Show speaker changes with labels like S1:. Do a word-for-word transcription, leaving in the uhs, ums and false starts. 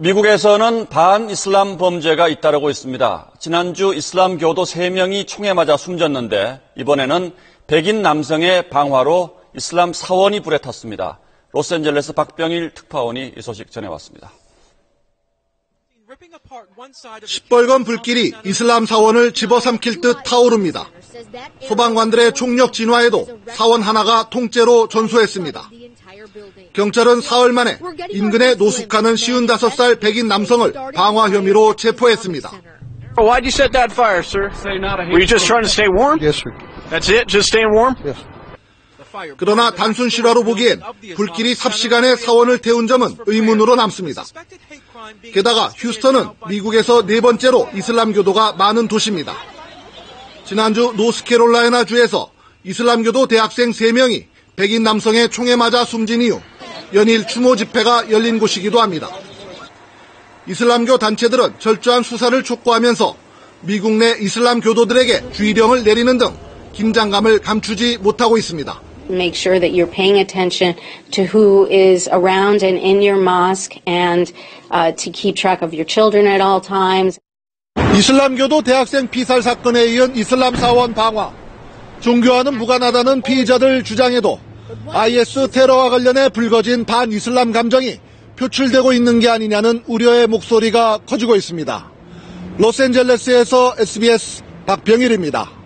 S1: 미국에서는 반이슬람 범죄가 잇따르고 있습니다. 지난주 이슬람 교도 세 명이 총에 맞아 숨졌는데 이번에는 백인 남성의 방화로 이슬람 사원이 불에 탔습니다. 로스앤젤레스 박병일 특파원이 이 소식 전해왔습니다.
S2: 시뻘건 불길이 이슬람 사원을 집어삼킬 듯 타오릅니다. 소방관들의 총력 진화에도 사원 하나가 통째로 전소했습니다. 경찰은 사흘 만에 인근에 노숙하는 쉰다섯 살 백인 남성을 방화 혐의로 체포했습니다.
S3: Why'd you set that fire, sir? Were you just trying to stay warm?
S2: Yes, sir.
S3: That's it? Just staying warm?
S2: Yes. 그러나 단순 실화로 보기엔 불길이 삽시간에 사원을 태운 점은 의문으로 남습니다. 게다가 휴스턴은 미국에서 네 번째로 이슬람교도가 많은 도시입니다. 지난주 노스캐롤라이나주에서 이슬람교도 대학생 세 명이 백인 남성의 총에 맞아 숨진 이후 연일 추모 집회가 열린 곳이기도 합니다. 이슬람교 단체들은 철저한 수사를 촉구하면서 미국 내 이슬람 교도들에게 주의령을 내리는 등 긴장감을 감추지 못하고 있습니다.
S4: Make sure that you're paying attention to who is around and in your mosque and uh, to keep track of your children at all times.
S2: 이슬람교도 대학생 피살 사건에 이은 이슬람 사원 방화. 종교와는 무관하다는 피의자들 주장에도 아이에스 테러와 관련해 불거진 반이슬람 감정이 표출되고 있는 게 아니냐는 우려의 목소리가 커지고 있습니다. 로스앤젤레스에서 에스비에스 박병일입니다.